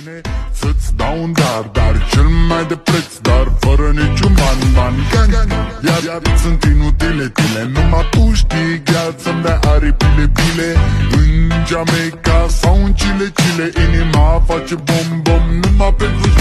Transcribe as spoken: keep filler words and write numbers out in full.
mine să-ți dau un dar, dar cel mai de preț, dar fără niciun ban, ban, gang, iar, iar sunt inutile tine. Numai tu știi, gheață să-mi dai aripile, bile în Jamaica sau în Chile, Chile. Inima face bom, bom, numai pentru